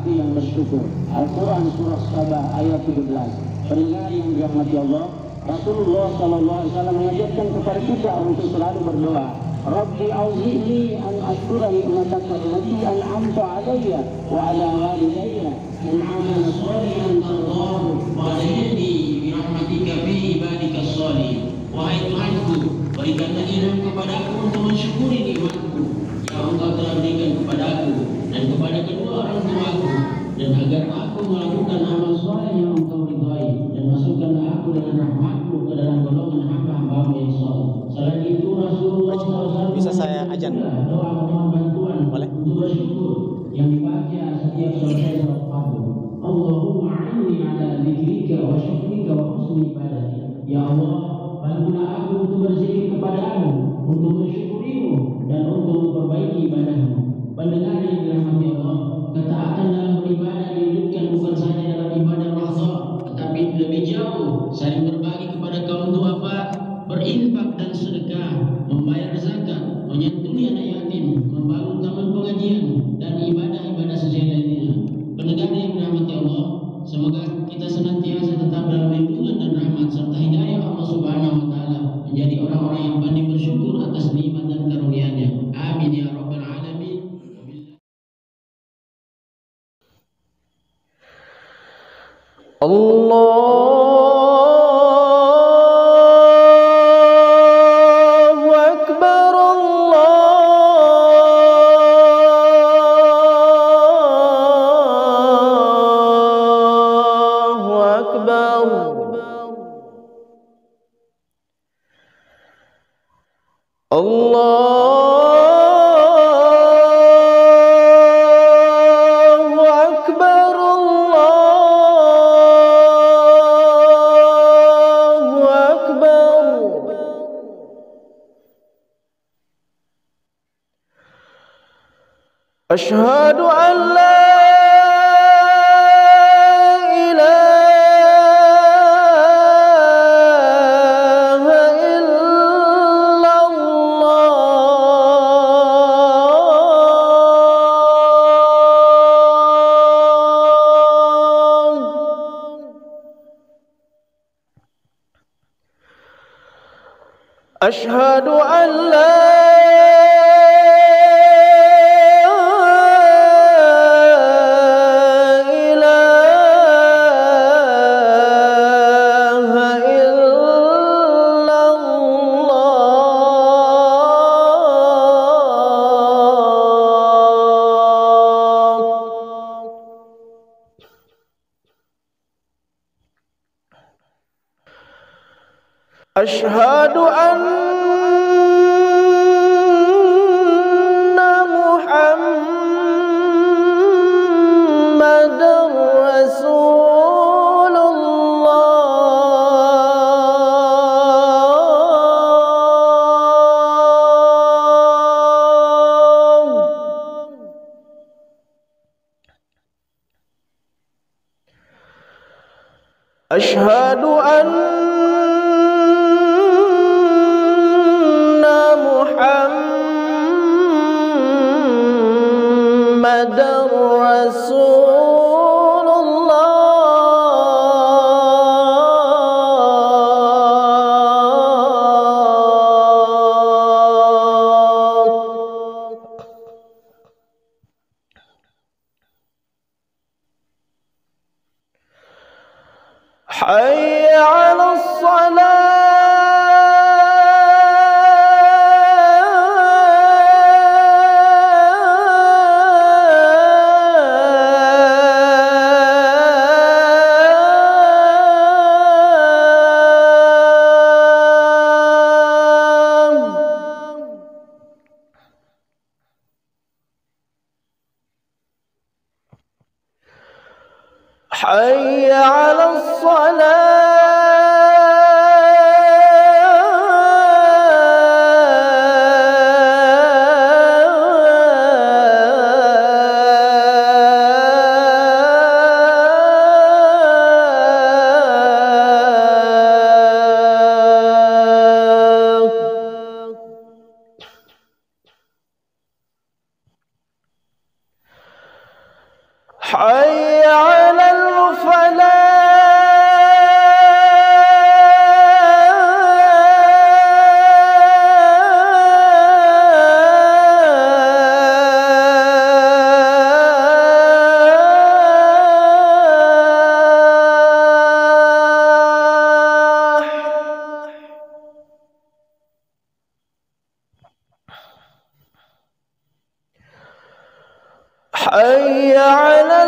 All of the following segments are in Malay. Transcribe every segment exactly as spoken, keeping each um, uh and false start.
hati yang bersyukur. Al-Quran surah Sabah ayat tujuh belas. Pendengar yang dirahmati Allah, Rasulullah Sallallahu Alaihi Wasallam mengajarkan kepada kita untuk selalu berdoa. Rabbi auzi'ni an ashkura ni'mataka allati an'amta 'alayya wa 'ala walidayya min 'amalin shalihin tardahu wa ahyini bi rahmatika fi ibadika shalihin. Wahai Tuhanku, berikanlah ilham kepadaku untuk mensyukuri nikmatmu yang Engkau telah berikan kepadaku dan kepada kedua orang tuaku, dan agar aku melakukan amal soleh yang Engkau ridhai, dan masukkanlah aku dengan rahmatmu ke dalam golongan hamba-hambamu yang saleh. Selain itu Rasulullah shallallahu alaihi wasallam bisa saya ajan? doa mohon bantuan Boleh? untuk bersyukur yang dibaca setiap selesai salat fardu. Allahumma a'inni ala dzikrika wa syukrika wa husni ibadati. Ya Allah, bantulah aku untuk berzikir kepadamu, untuk mensyukurimu, dan untuk memperbaiki ibadahmu. Pendengar yang dirahmati Allah, ketaatan dalam beribadah diwujudkan bukan saja dalam ibadah mahdzah, tetapi lebih jauh, saling berbagi kepada kaum duafa, berinfak dan sedekah, membayar zakat, menyantuni anak yatim, membangun taman pengajian, dan ibadah-ibadah sesuai lainnya. Pendengar yang dirahmati Allah, semoga kita senantiasa tetap dalam lindungan dan rahmat serta hidayah Allah Subhanahu wa taala, menjadi orang-orang yang pandai bersyukur atas nikmat dan karunia-Nya. Amin ya rabbal alamin. Allahu Akbar, Allahu Akbar. Allah أشهد أن لا إله إلا الله. أشهد أن لا أشهد أن محمدًا رسول الله. أشهد أن محمد رسول الله. حي على الصلاة. حي على الصلاة. حي على حي على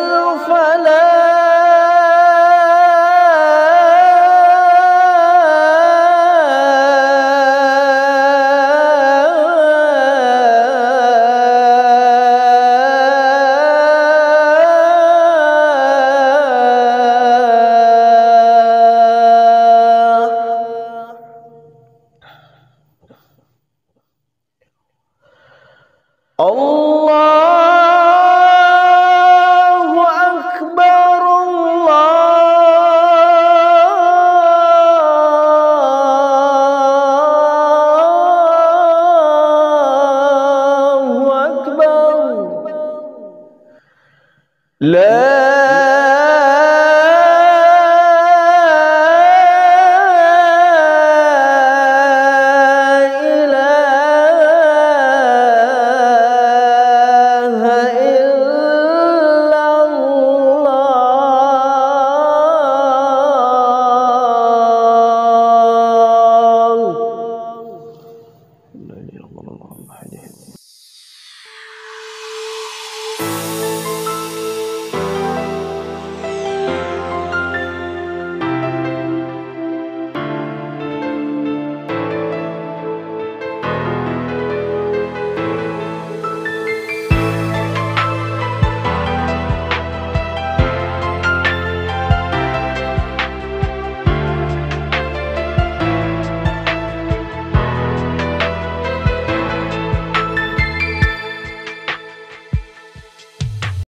الفلاح. الله أكبر الله أكبر لا